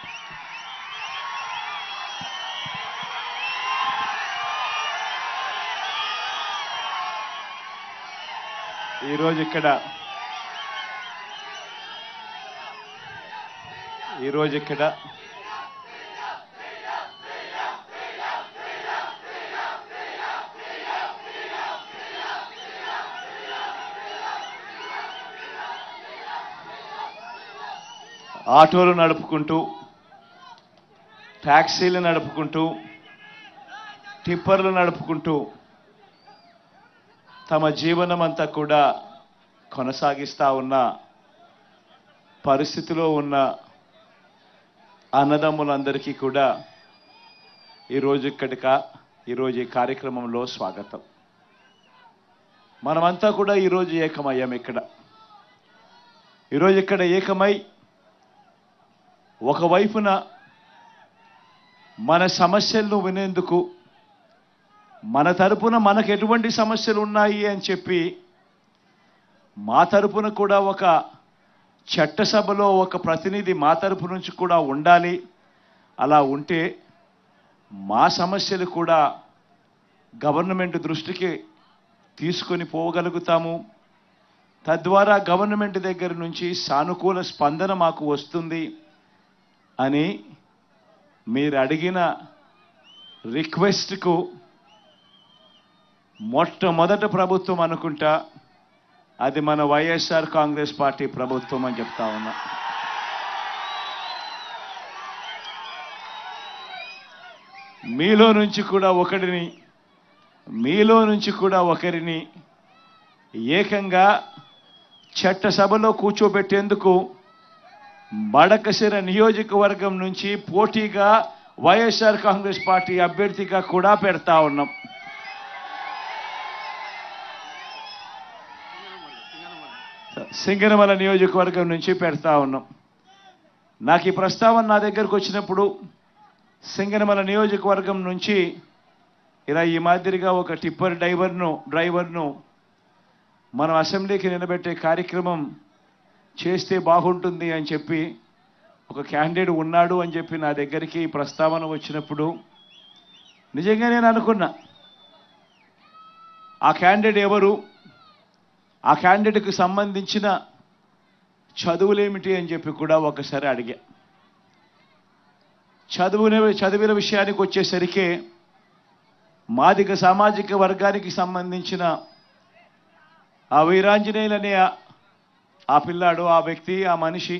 ఈరోజు ఇక్కడ ఆటోలు నడుపుకుంటూ, ట్యాక్సీలు నడుపుకుంటూ, టిప్పర్లు నడుపుకుంటూ తమ జీవనం అంతా కూడా కొనసాగిస్తూ ఉన్న పరిస్థితిలో ఉన్న అన్నదమ్ములందరికీ కూడా ఈరోజు ఈ కార్యక్రమంలో స్వాగతం. మనమంతా కూడా ఈరోజు ఏకమయ్యాం. ఈరోజు ఇక్కడ ఏకమై ఒకవైపున మన సమస్యలను వినేందుకు, మన తరపున మనకు ఎటువంటి సమస్యలు ఉన్నాయి అని చెప్పి మా తరపున కూడా ఒక చట్టసభలో ఒక ప్రతినిధి మా తరపు నుంచి కూడా ఉండాలి. అలా ఉంటే మా సమస్యలు కూడా గవర్నమెంట్ దృష్టికి తీసుకొని పోగలుగుతాము. తద్వారా గవర్నమెంట్ దగ్గర నుంచి సానుకూల స్పందన మాకు వస్తుంది అని మీరు అడిగిన రిక్వెస్ట్కు మొట్టమొదటి ప్రభుత్వం అనుకుంటా అది మన వైఎస్ఆర్ కాంగ్రెస్ పార్టీ ప్రభుత్వం అని చెప్తా ఉన్నా. మీలో నుంచి కూడా ఒకరిని ఏకంగా చట్టసభలో కూర్చోబెట్టేందుకు బడకసిర నియోజకవర్గం నుంచి పోటీగా వైఎస్ఆర్ కాంగ్రెస్ పార్టీ అభ్యర్థిగా కూడా పెడతా ఉన్నాం. సింగనమల నియోజకవర్గం నుంచి పెడతా ఉన్నాం. నాకు ఈ ప్రస్తావన నా దగ్గరకు వచ్చినప్పుడు సింగనమల నియోజకవర్గం నుంచి ఇలా ఈ మాదిరిగా ఒక టిప్పర్ డ్రైవర్ను మనం అసెంబ్లీకి నిలబెట్టే కార్యక్రమం చేస్తే బాగుంటుంది అని చెప్పి ఒక క్యాండిడేట్ ఉన్నాడు అని చెప్పి నా దగ్గరికి ప్రస్తావన వచ్చినప్పుడు నిజంగా నేను అనుకున్నా, ఆ క్యాండిడేట్ ఎవరు, ఆ క్యాండిడేట్కి సంబంధించిన చదువులేమిటి అని చెప్పి కూడా ఒకసారి అడిగా. చదివిన విషయానికి వచ్చేసరికి మాదిగ సామాజిక వర్గానికి సంబంధించిన ఆ వీరాంజనేయులు అనే ఆ పిల్లాడు, ఆ వ్యక్తి, ఆ మనిషి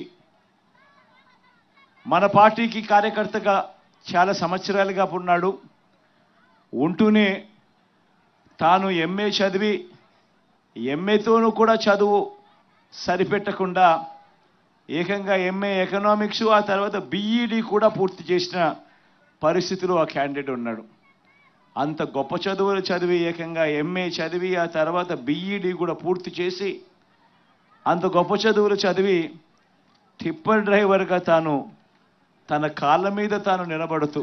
మన పార్టీకి కార్యకర్తగా చాలా సంవత్సరాలుగా ఉన్నాడు. ఉంటూనే తాను ఎంఏ చదివి ఎంఏతోనూ కూడా చదువు సరిపెట్టకుండా ఏకంగా ఎంఏ ఎకనామిక్స్, ఆ తర్వాత బీఈడి కూడా పూర్తి చేసిన పరిస్థితిలో ఆ క్యాండిడేట్ ఉన్నాడు. అంత గొప్ప చదువులు చదివి ఏకంగా ఎంఏ చదివి ఆ తర్వాత బీఈడి కూడా పూర్తి చేసి అంత గొప్ప చదువులు చదివి టిప్పర్ డ్రైవర్గా తన కాళ్ళ మీద తాను నిలబడుతూ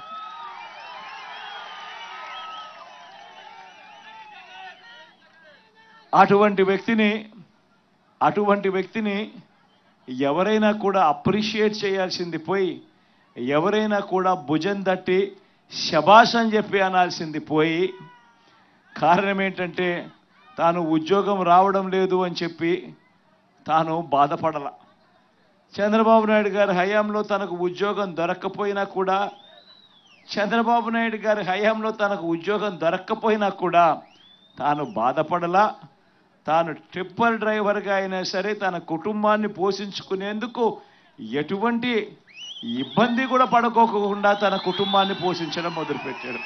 అటువంటి వ్యక్తిని ఎవరైనా కూడా అప్రిషియేట్ చేయాల్సింది పోయి, ఎవరైనా కూడా భుజం తట్టి శబాష్ అని చెప్పి అనాల్సింది పోయి, కారణం ఏంటంటే తాను ఉద్యోగం రావడం లేదు అని చెప్పి తాను బాధపడాల. చంద్రబాబు నాయుడు గారి హయాంలో తనకు ఉద్యోగం దొరక్కపోయినా కూడా తాను బాధపడలా. తాను టిప్పర్ డ్రైవర్గా అయినా సరే తన కుటుంబాన్ని పోషించుకునేందుకు ఎటువంటి ఇబ్బంది కూడా పడుకోకుండా తన కుటుంబాన్ని పోషించడం మొదలుపెట్టాడు.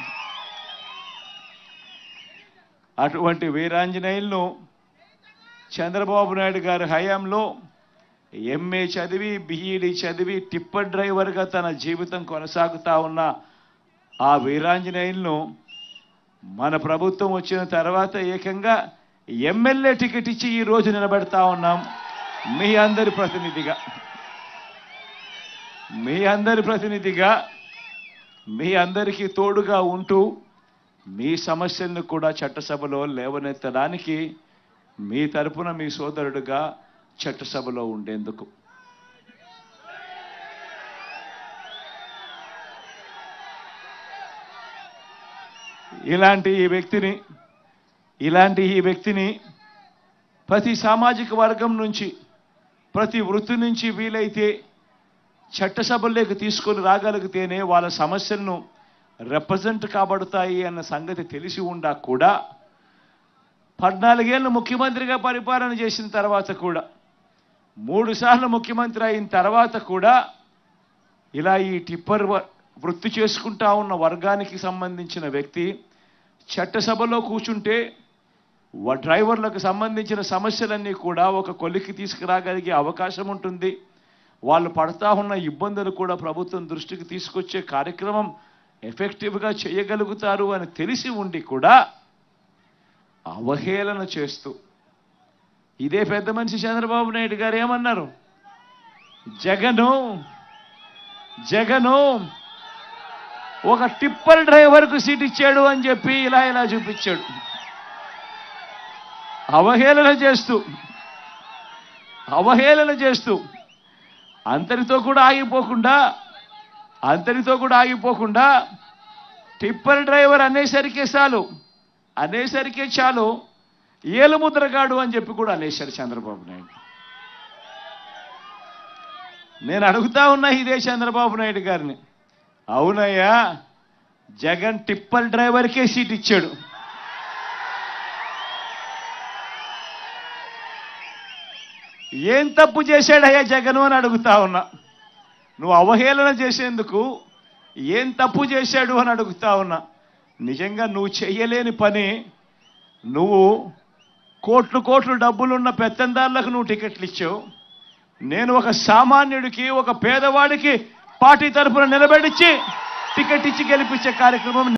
అటువంటి వీరాంజనేయులను చంద్రబాబు నాయుడు గారి హయాంలో ఎంఏ చదివి బీఈడి చదివి టిప్పర్ డ్రైవర్గా తన జీవితం కొనసాగుతూ ఉన్న ఆ వీరాంజనేయులను మన ప్రభుత్వం వచ్చిన తర్వాత ఏకంగా ఎమ్మెల్యే టికెట్ ఇచ్చి ఈ రోజు నిలబెడతా ఉన్నాం. మీ అందరి ప్రతినిధిగా మీ అందరికీ తోడుగా ఉంటూ మీ సమస్యలను కూడా చట్టసభలో లేవనెత్తడానికి మీ తరపున మీ సోదరుడుగా చట్టసభలో ఉండేందుకు ఇలాంటి ఈ వ్యక్తిని ప్రతి సామాజిక వర్గం నుంచి, ప్రతి వృత్తి నుంచి వీలైతే చట్టసభల్లోకి తీసుకొని రాగలిగితేనే వాళ్ళ సమస్యలను రిప్రజెంట్ కాబడతాయి అన్న సంగతి తెలిసి ఉండా కూడా 14 ఏళ్ళు ముఖ్యమంత్రిగా పరిపాలన చేసిన తర్వాత కూడా, 3 సార్లు ముఖ్యమంత్రి అయిన తర్వాత కూడా ఇలా ఈ టిప్పర్ వృత్తి చేసుకుంటా ఉన్న వర్గానికి సంబంధించిన వ్యక్తి చట్టసభలో కూర్చుంటే డ్రైవర్లకు సంబంధించిన సమస్యలన్నీ కూడా ఒక కొలిక్కి తీసుకురాగలిగే అవకాశం ఉంటుంది. వాళ్ళు పడతా ఉన్న ఇబ్బందులు కూడా ప్రభుత్వం దృష్టికి తీసుకొచ్చే కార్యక్రమం ఎఫెక్టివ్గా చేయగలుగుతారు అని తెలిసి ఉండి కూడా అవహేళన చేస్తూ, ఇదే పెద్ద మనిషి చంద్రబాబు నాయుడు గారు ఏమన్నారు, జగను ఒక టిప్పర్ డ్రైవర్కు సీట్ ఇచ్చాడు అని చెప్పి ఇలా చూపించాడు. అవహేళన చేస్తూ అంతటితో కూడా ఆగిపోకుండా టిప్పర్ డ్రైవర్ అనేసరికే చాలు ఏలుముద్రగాడు అని చెప్పి కూడా అనేశారు చంద్రబాబు నాయుడు. నేను అడుగుతా ఉన్నా ఇదే చంద్రబాబు నాయుడు గారిని, అవునయ్యా జగన్ టిప్పర్ డ్రైవర్కే సీట్ ఇచ్చాడు, ఏం తప్పు చేశాడయ్యా జగన్ అని అడుగుతా ఉన్నా. నువ్వు అవహేళన చేసేందుకు ఏం తప్పు చేశాడు అని అడుగుతా ఉన్నా. నిజంగా నువ్వు చెయ్యలేని పని, నువ్వు కోట్లు డబ్బులున్న పెత్తందారులకు నువ్వు టికెట్లు ఇచ్చావు. నేను ఒక సామాన్యుడికి, ఒక పేదవాడికి పార్టీ తరఫున నిలబెడిచ్చి టికెట్ ఇచ్చి గెలిపించే కార్యక్రమం